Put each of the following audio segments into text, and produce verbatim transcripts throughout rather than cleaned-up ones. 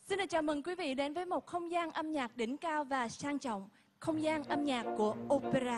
Xin được chào mừng quý vị đến với một không gian âm nhạc đỉnh cao và sang trọng, không gian âm nhạc của opera.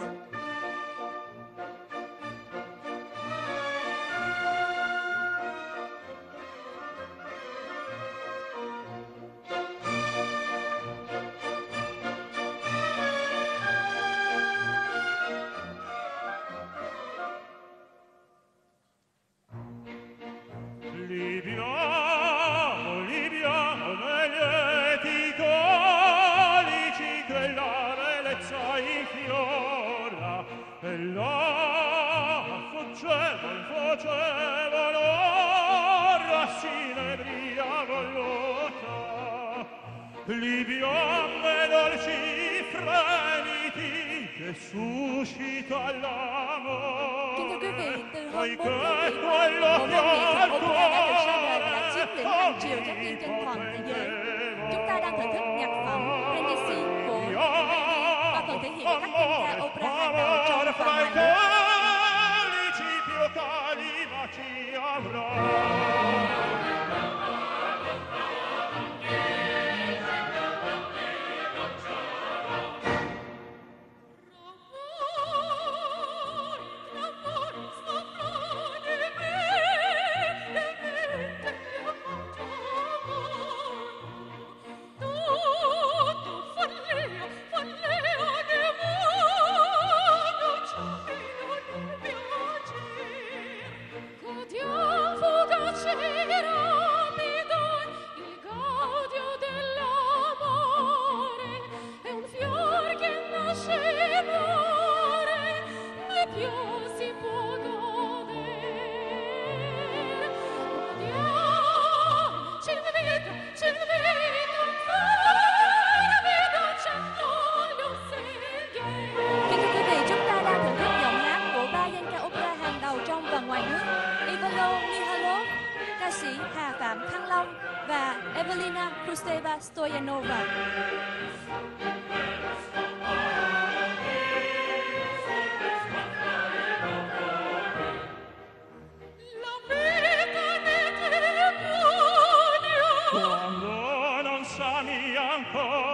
Liviamo, liviamo negli colici che la bellezza infiora e la fuggevol, fuggevol ora si nebria volota. Liviamo e dolci fremiti che suscita l'amore. Kính thưa quý vị, từ hơn Ôi bốn thế che kỷ quello qua, bộ môn nghệ thuật che opera đã được ra đời và đã chiếm lĩnh hàng cuore triệu trái tim trên toàn thế giới. Chúng ta đang thưởng thức nhạc phẩm Brindisi của Verdi và phần thể hiện của các danh ca opera hàng đầu trong và ngoài nước. colici più cali ma ci avrà. Ca sĩ Hà Phạm Thăng Long và Evelina Krusteva Stoyanova. Quando non sani ancora